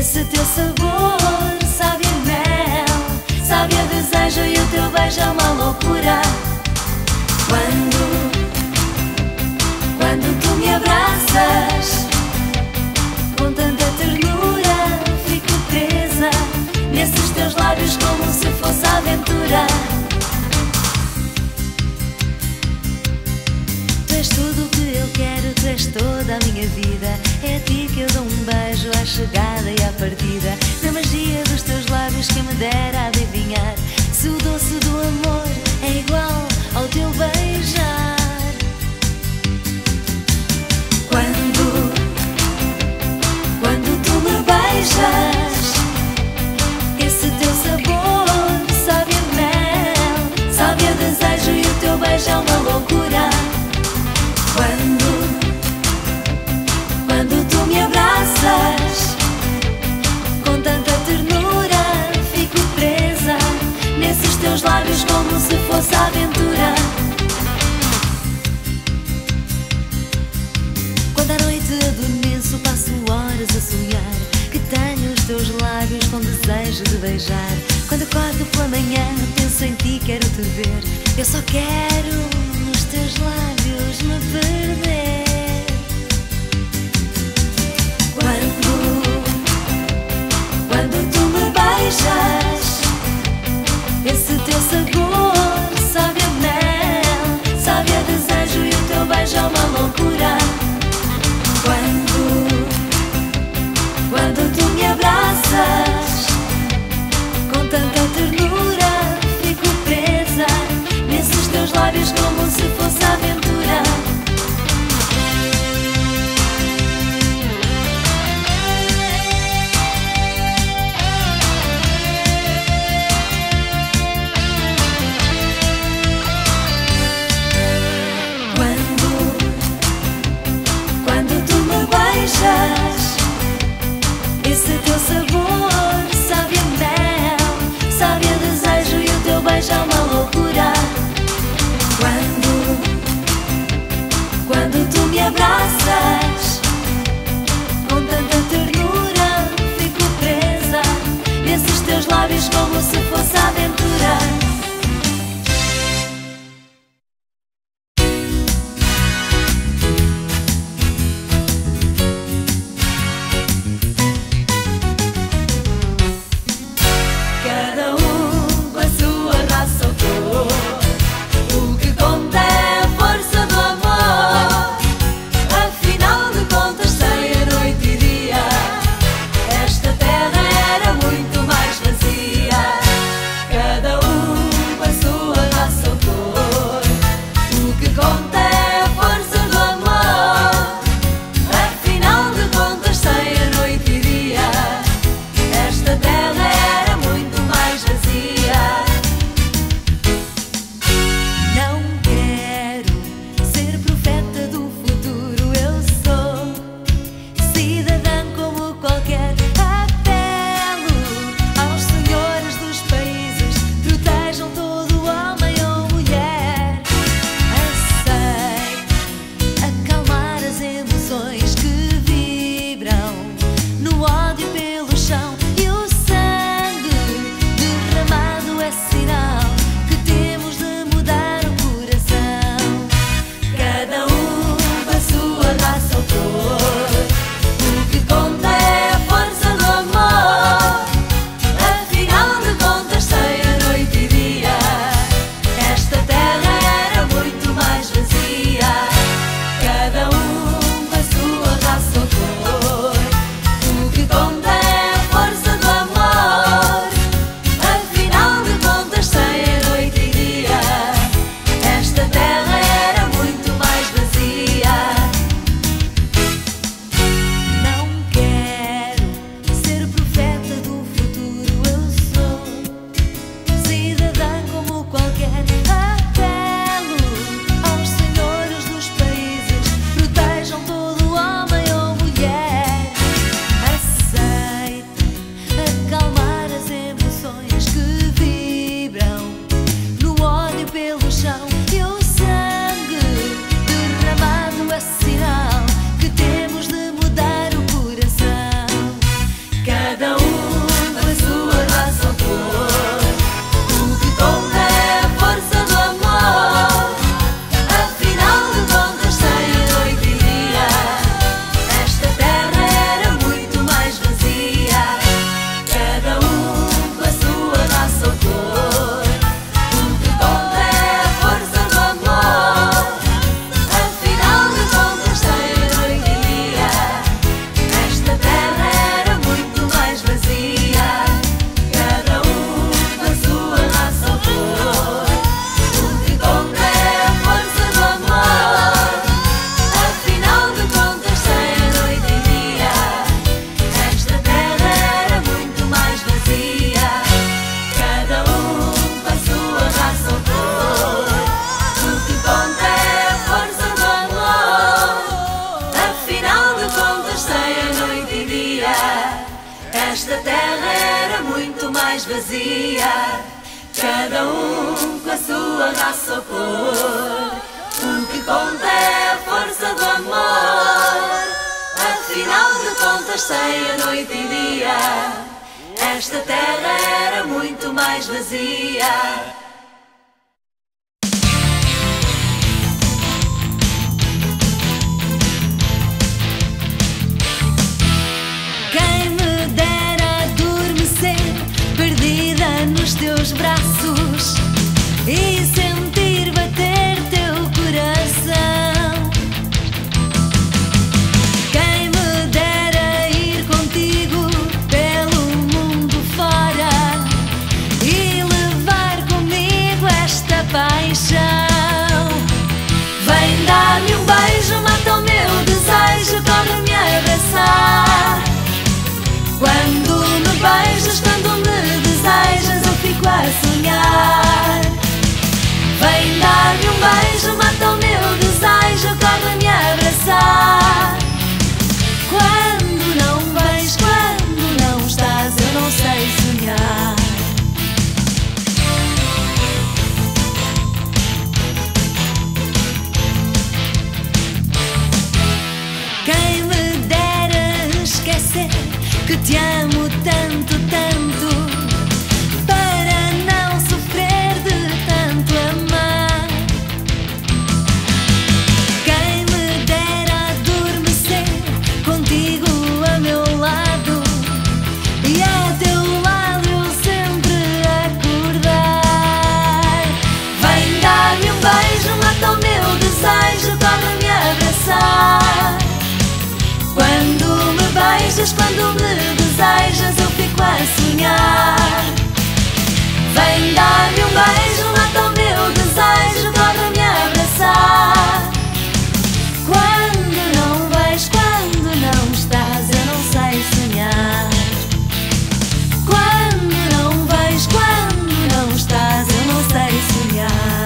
Esse teu sabor sabe a mel, sabe a desejo, e o teu beijo é uma loucura. Quando tu me abraças com tanta ternura, fico presa nesses teus lábios como se fosse aventura. Tu és tudo o que eu quero, tu és toda a minha vida. É a ti que eu dou um beijo à chegada e à partida. Na magia dos teus lábios, quem me dera adivinhar se o doce do amor é igual ao teu beijar. Quando tu me beijas, esse teu sabor sabe a mel, sabe a desejo, e o teu beijo é uma loucura. Quando tu me abraças com tanta ternura, fico presa nesses teus lábios como se fosse aventura. Quando à noite adormeço, passo horas a sonhar que tenho os teus lábios com desejo de beijar. Quando acordo pela manhã, penso em ti, quero te ver. Eu só quero nos teus lábios me perder. Quando tu me beijas, esse teu sabor sabe a mel, sabe a desejo, e o teu beijo é uma loucura. Quando tu me abraças com tanta ternura, fico presa nesses teus lábios como se fosse aventura. esta terra era muito mais vazia, cada um com a sua raça ou cor. O que conta é a força do amor, afinal de contas sem a noite e dia, esta terra era muito mais vazia. Quem me dera adormecer, perdida nos teus braços, e sentir bater teu coração. Quem me dera ir contigo pelo mundo fora e levar comigo esta paixão. Vem dar-me um beijo, mata o meu desejo, corre-me abraçar. Quando me beijas, quando me desejas, eu fico a sonhar. Vem dar-me um beijo, mata o meu desejo, corre-me abraçar. Quando não vens, quando não estás, eu não sei sonhar. Quem me dera esquecer que te amo tanto, tanto, para não sofrer de tanto amar. Quem me dera adormecer contigo a meu lado e a teu lado eu sempre acordar. Vem dar-me um beijo, mata o meu desejo, corre-me abraçar. Quando me beijas, quando me desejas, eu fico a sonhar. Vem dar-me um beijo, mata o meu desejo, corre-me abraçar. Quando não vais, quando não estás, eu não sei sonhar. Quando não vais, quando não estás, eu não sei sonhar.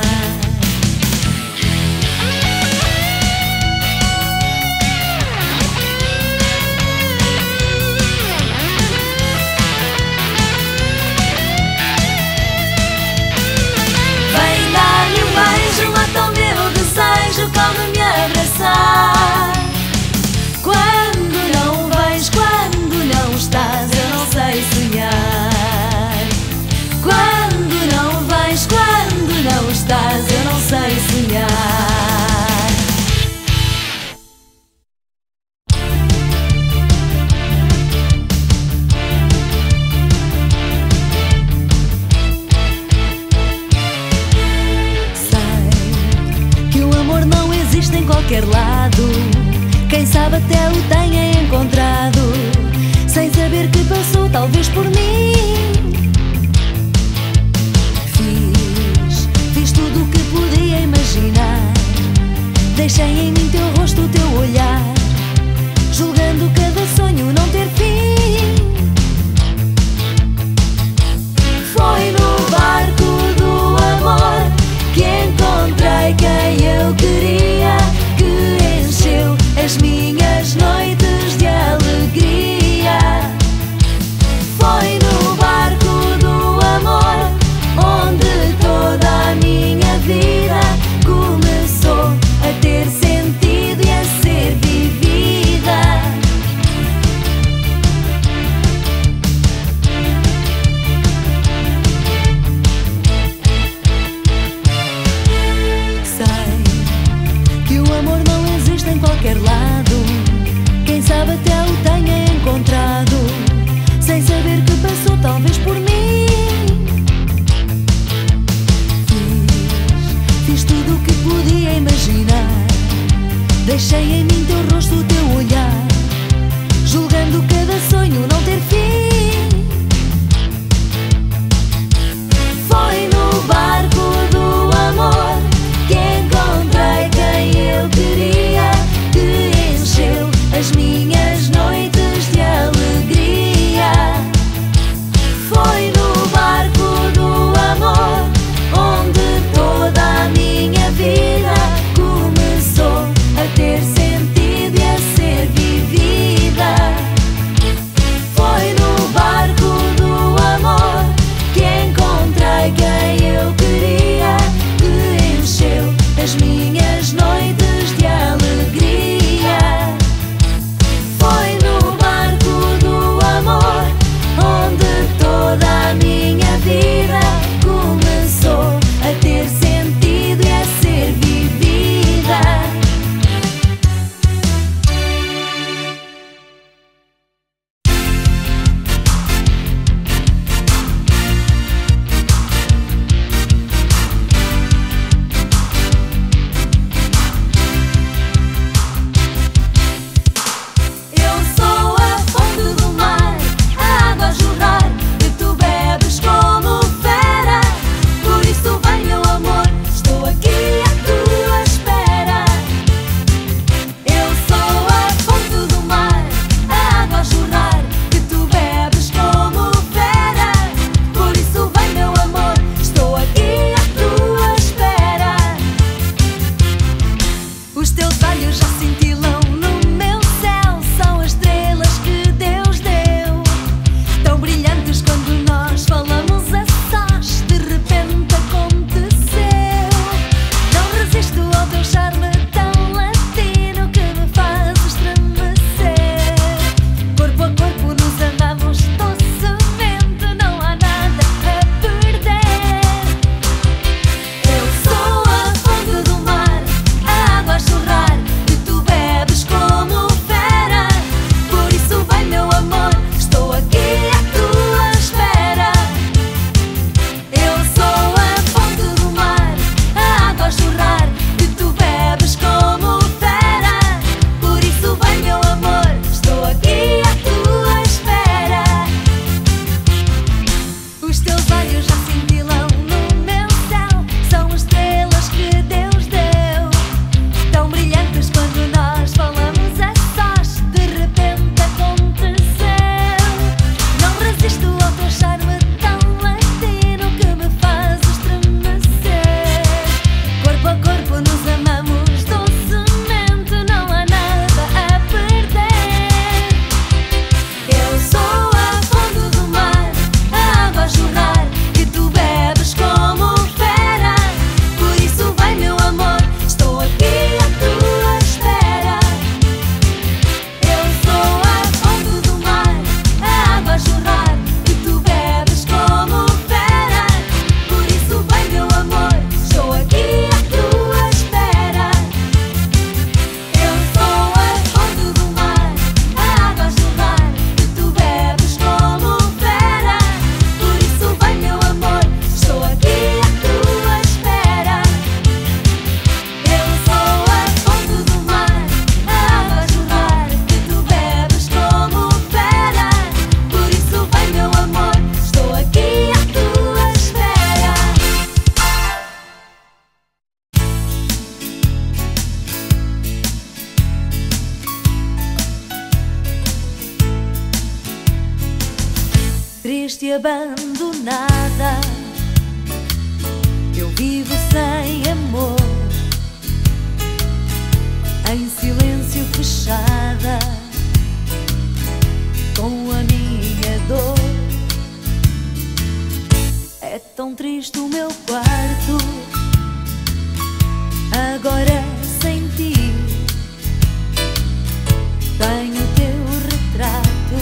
Mata o meu desejo, come-me abraçar. Quando não vais, quando não estás, eu não sei sonhar. Quando não vais, quando não estás, eu não sei sonhar. Em qualquer lado, quem sabe até o tenha encontrado, sem saber que passou talvez por mim. Fiz tudo o que podia imaginar, deixei em mim teu rosto, o teu olhar, julgando cada sonho não ter fim. Foi no barco do amor que encontrei quem eu queria, que encheu as minhas noites de alegria. Foi no barco do amor onde toda a minha vida começou a ter sentido e a ser vivida. triste e abandonada, eu vivo sem amor, em silêncio fechada, com a minha dor. É tão triste o meu quarto, agora sem ti. Tenho o teu retrato,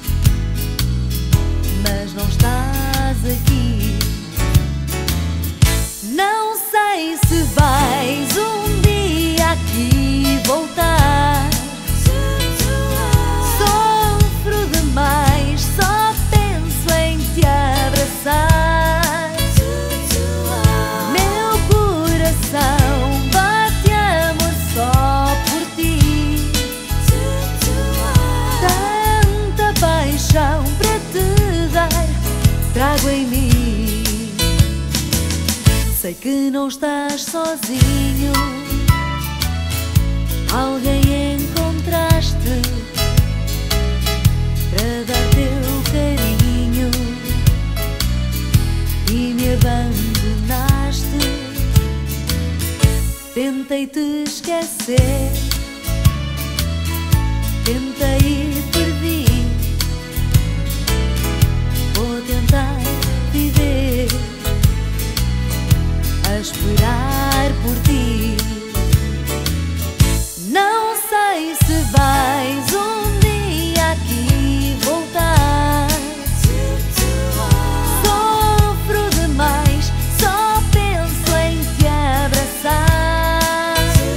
mas não estás aqui. Não sei se vais um dia aqui voltar. Sofro demais, só penso em te abraçar. Meu coração bate amor só por ti. Tanta paixão para te dar, trago em mim. Sei que não estás sozinho, alguém encontraste para dar teu carinho e me abandonaste. Tentei te esquecer, tentei e perdi. Vou tentar viver a esperar por ti. Não sei se vais um dia aqui voltar. Sofro demais, só penso em te abraçar.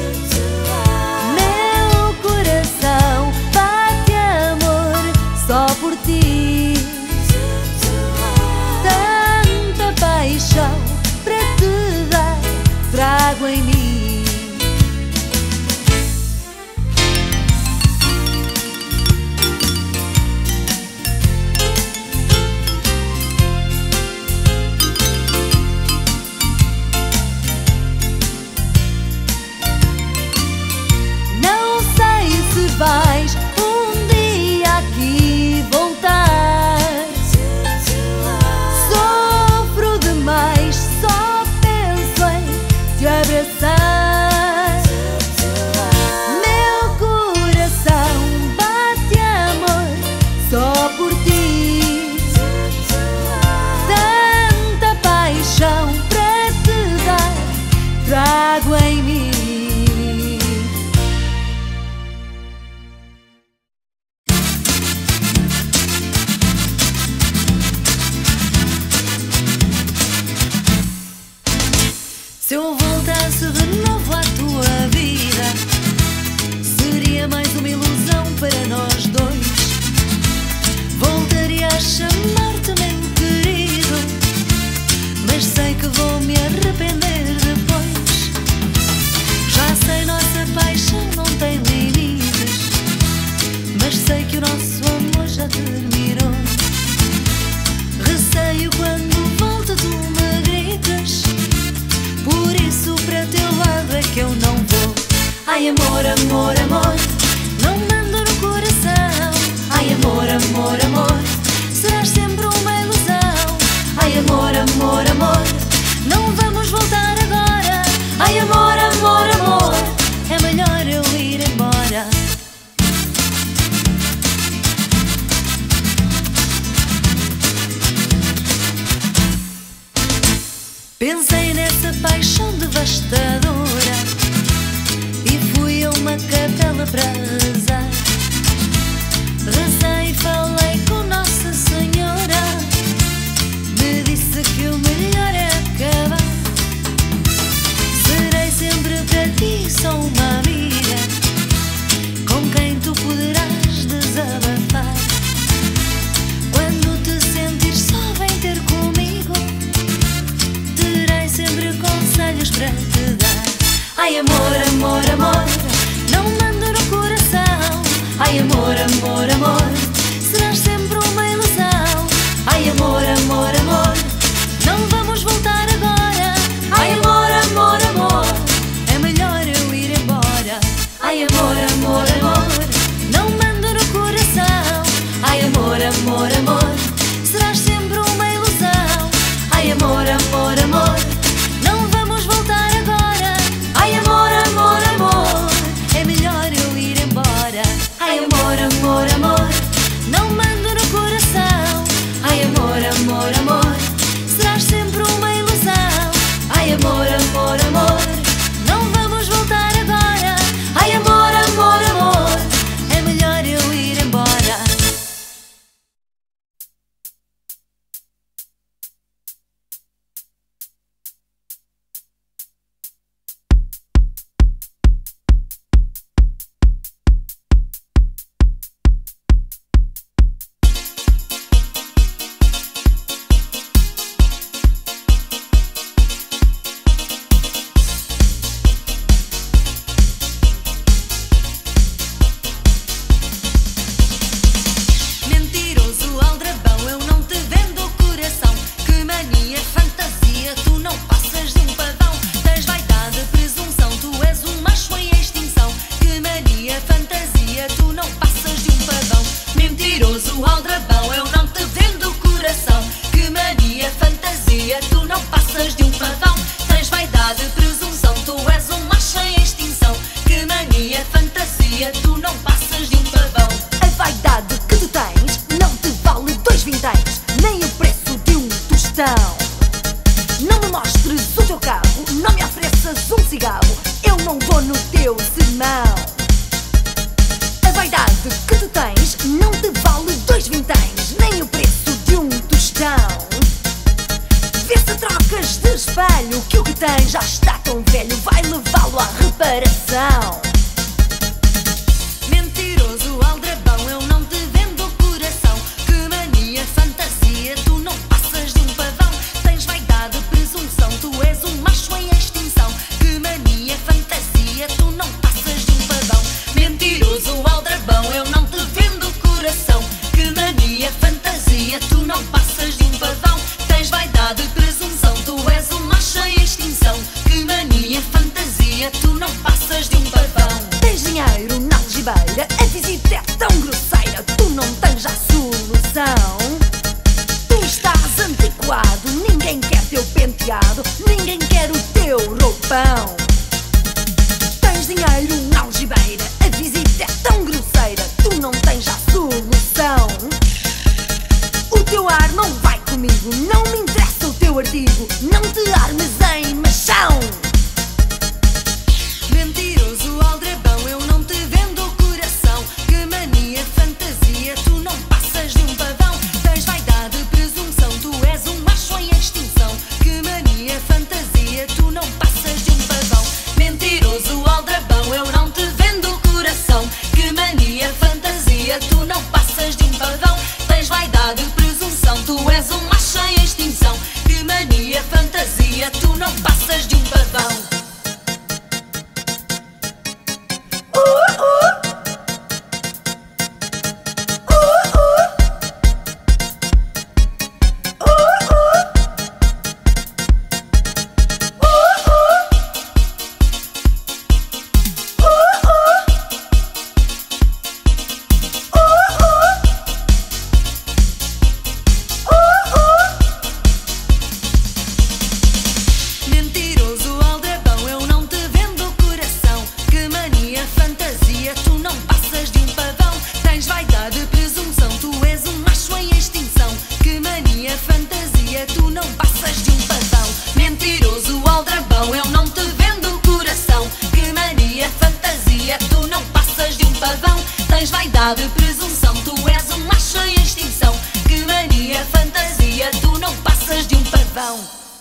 Meu coração bate amor só por ti. Tanta paixão para te dar, trago em mim. Não sei se vais um dia aqui voltar. Sofro demais, só penso em te abraçar. Meu coração bate amor só por ti. Tanta paixão para te dar, trago em mim. Se eu voltasse de novo à tua vida, seria mais uma ilusão para nós dois. Voltaria a chamar-te meu querido, mas sei que vou me arrepender depois. Já sei, nossa paixão não tem limites, mas sei que o nosso amor já terminou. Receio quando volto tu me gritas, por isso para teu lado é que eu não vou. Ai amor, amor, amor, não mando no coração. Ai amor, amor, amor, serás sempre uma ilusão. Ai amor, amor, amor, não vamos voltar agora. Ai amor, amor, amor, é melhor eu ir embora. Pensei nessa paixão devastadora e fui a uma capela para rezar. Rezei e falei com Nossa Senhora, me disse que o melhor é acabar. Serei sempre para ti só uma amiga, com quem tu poderás desabafar. Quando te sentires só, vem ter comigo, terei sempre conselhos para te dar. Ai amor, amor, amor, não mando no coração. Ai amor, amor, amor, serás sempre uma ilusão. Ai amor, amor, amor, não vamos voltar agora. Ai amor, amor, amor, é melhor eu ir embora. Ai amor, amor, amor, não mando no coração. Ai amor, amor, amor, serás amor, amor, amor, não mando no coração. Ai, amor, amor, amor, serás sempre uma ilusão. Ai, amor, amor, amor, não vamos voltar agora. Ai, amor, amor, amor, é melhor eu ir embora. Não me mostres o teu carro, não me ofereças um cigarro, eu não vou no teu sermão. A vaidade que tu tens não te vale 2 vinténs, nem o preço de um tostão. Vê se trocas de espelho, que o que tens já está tão velho, vai levá-lo à reparação. Mentiroso aldrabão, eu não te vendo o coração. Que mania, fantasia, tu não passas de um pavão. Tens vaidade, presunção, tu és um macho em extinção. Que mania, fantasia, tu não passas de um pavão. Mentiroso aldrabão, eu não te vendo o coração. Que mania, fantasia, tu não passas de um pavão. Tens vaidade, presunção, tu és um macho em extinção. Que mania, fantasia, tu não passas de um pavão. Tens dinheiro na algibeira, a visita é tão grosseira, tu não tens já solução. Tu estás antiquado, ninguém quer teu penteado, ninguém quer o teu roupão. Tens dinheiro na algibeira, a visita é tão grosseira, tu não tens já solução. O teu ar não vai comigo, não me interessa o teu artigo, não te armes em machão. Mentiroso aldrabão, eu não te vendo o coração. Que mania, fantasia, tu não passas de um pavão. Tens vaidade, presunção, tu és um macho em extinção. Que mania, fantasia, tu não passas de um pavão. Mentiroso aldrabão, eu não te vendo o coração. Que mania, fantasia, tu não passas de um pavão. Tens vaidade, presunção, tu és um macho em extinção. Que mania, fantasia, tu não passas de um pavão. Mentiroso aldrabão, eu não te vendo o coração. Que mania, fantasia, tu não passas de um pavão. Tens vaidade, presunção, tu és um macho em extinção. Que mania, fantasia, tu não passas de um pavão. Mentiroso aldrabão, eu não te vendo o coração. Que mania, fantasia, tu não passas de um pavão. Tens vaidade, presunção, tu és um macho em extinção. Que mania, fantasia, tu não passas de um pavão.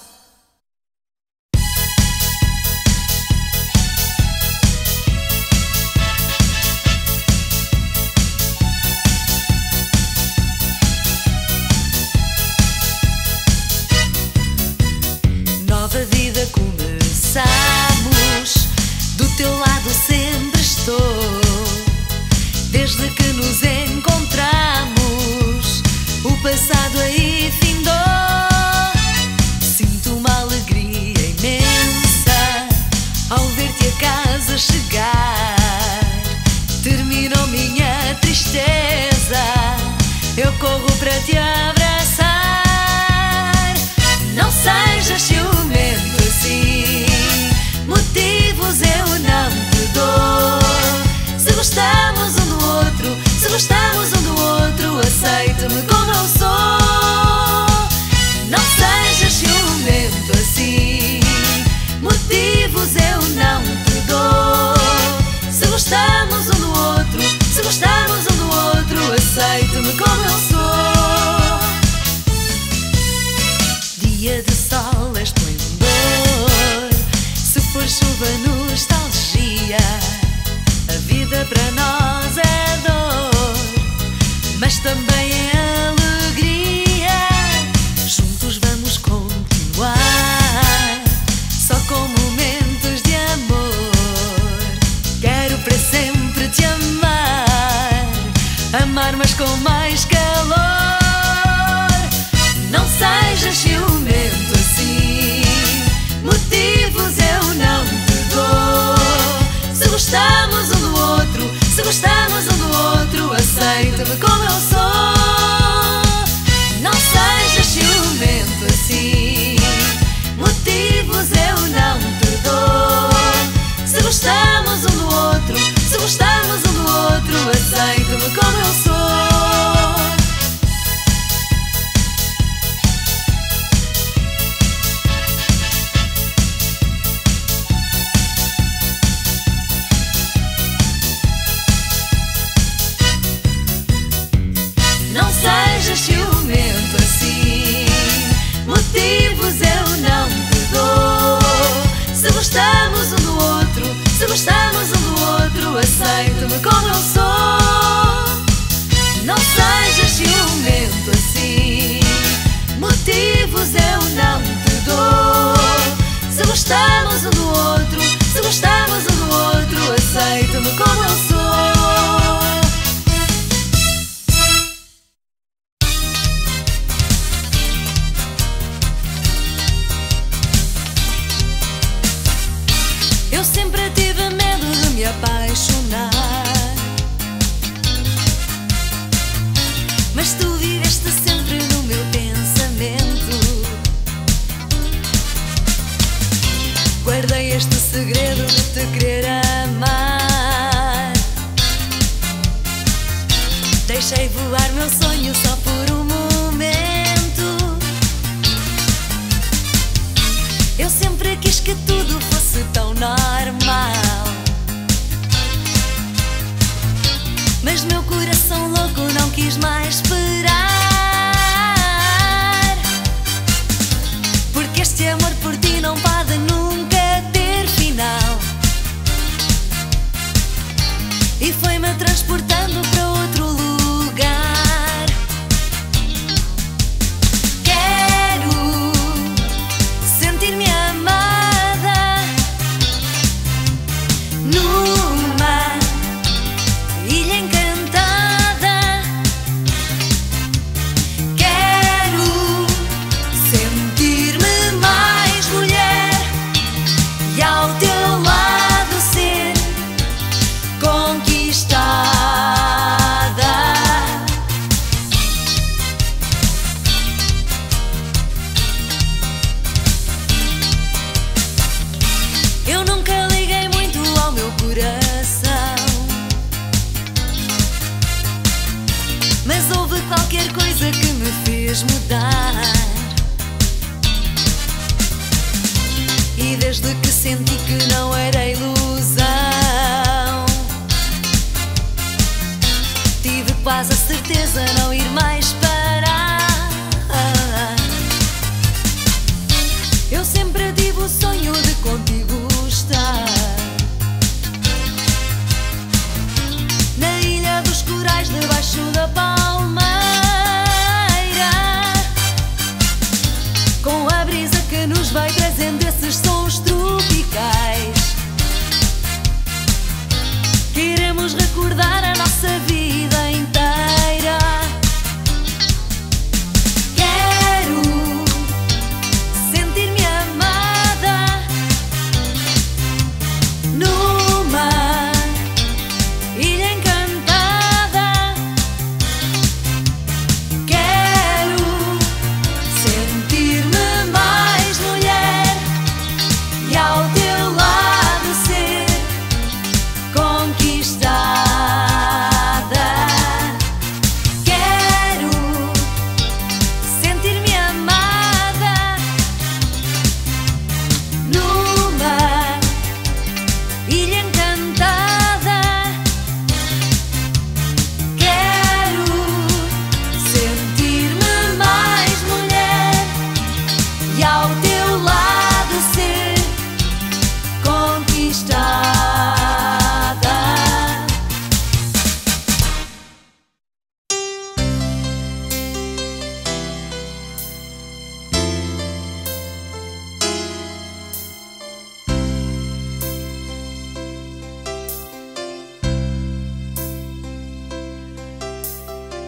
Nova vida começamos, do teu lado sempre estou. Desde que nos encontramos, o passado aí findou. Sinto uma alegria imensa ao ver-te a casa chegar. Terminou minha tristeza, eu corro para te abraçar. Não sejas ciumento assim, motivos eu não te dou. Se gostamos um do outro, se mas também é alegria. Juntos vamos continuar, só com momentos de amor. Quero para sempre te amar, amar mas com mais calor. Não sejas ciumento assim, motivos eu não te dou. Se gostamos um do outro, se gostamos um do outro, aceita-me como eu sou. Não sejas ciumento assim, motivos eu não te dou. Se gostamos um do outro, se gostamos um do outro, aceita-me como eu sou. Não sejas ciumento assim, motivos eu não te dou. Se gostamos um do outro, se gostamos um do outro, aceita-me como eu sou. Não sejas ciumento assim, motivos eu não te dou. Se gostamos um do outro, se gostamos um do outro, aceita-me como eu sou. Eu sempre tive medo de me apaixonar, mas tu viveste sempre no meu pensamento. Guardei este segredo de te querer amar. Deixei voar meu sonho só por um momento. Eu sempre quis que tudo fosse tão normal, mas meu coração louco não quis mais esperar. Porque este amor por ti não pode nunca ter final, e foi-me transportando para outro lugar. Quero sentir-me amada numa ilha encantada. Quero sentir-me mais mulher e ao teu lado ser conquistada. Eu nunca liguei muito ao meu coração, mas houve qualquer coisa que me fez mudar. E desde que senti que não era ilusão, tive quase a certeza não ir mais parar. Eu sempre tive o sonho de contigo estar na ilha dos corais, debaixo da palmeira, com a brisa que nos vai trazendo esses sons tropicais. Queremos recordar a nossa vida inteira. Quero sentir-me amada numa ilha encantada.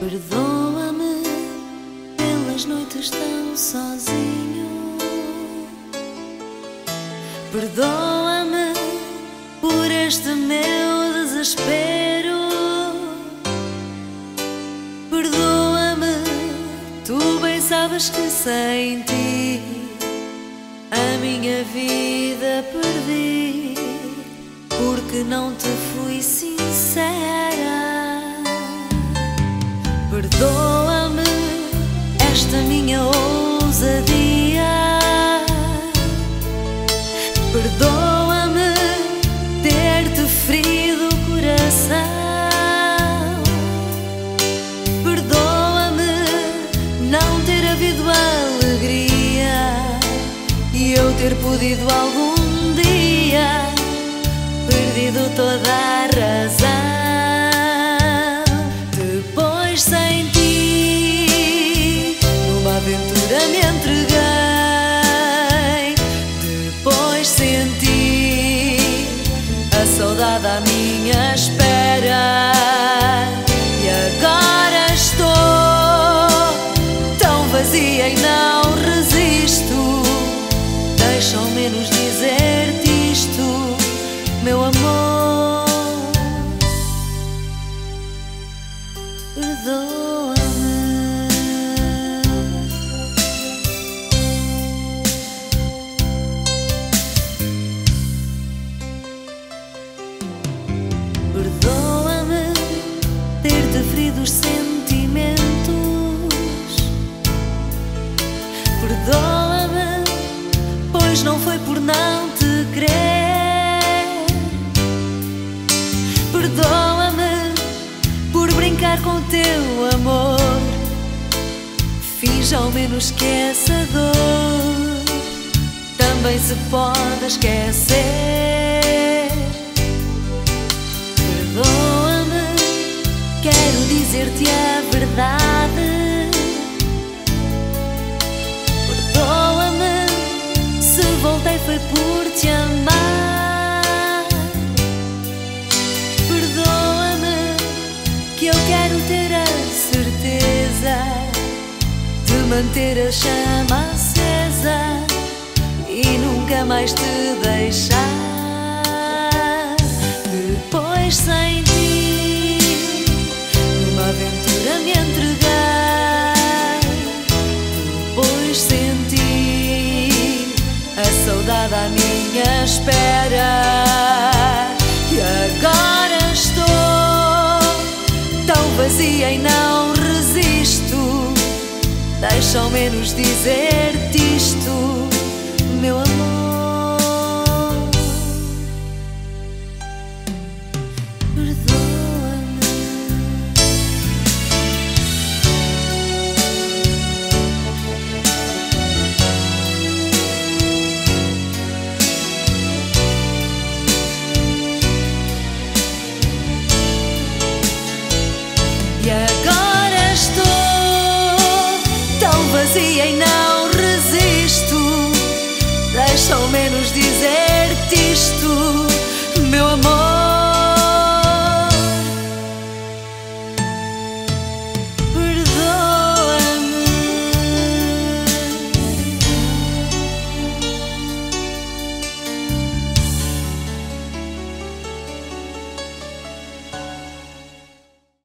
Perdoa-me pelas noites tão sozinho. Perdoa-me por este meu desespero. Perdoa-me, tu bem sabes que sem ti a minha vida perdi, porque não te fui sincera. Perdoa-me esta minha ousadia. Perdoa-me ter-te ferido o coração. Perdoa-me não ter havido alegria e eu ter podido algum dia perdido toda a razão. Depois sem ti numa aventura me entreguei. Depois senti a saudade à minha espera. E agora estou tão vazia e não resisto. Deixa ao menos dizer-te isto, meu amor. Perdoa-me. Perdoa-me ter-te ferido os sentimentos. Perdoa-me, pois não foi por não te querer. Perdoa-me por brincar com o teu amor. Finge ao menos que essa dor também se pode esquecer. Perdoa-me, quero dizer-te a verdade. Perdoa-me se voltei foi por te amar. Perdoa-me que eu quero ter a certeza de manter a chama acesa e nunca mais te deixar. Depois sem ti numa aventura me entreguei. Depois senti a saudade à minha espera. E agora estou tão vazia e não resisto. Deixa ao menos dizer-te isto, meu amor. Perdoa-me. E agora estou tão vazia e não resisto. Deixa ao menos dizer-te isto, meu amor.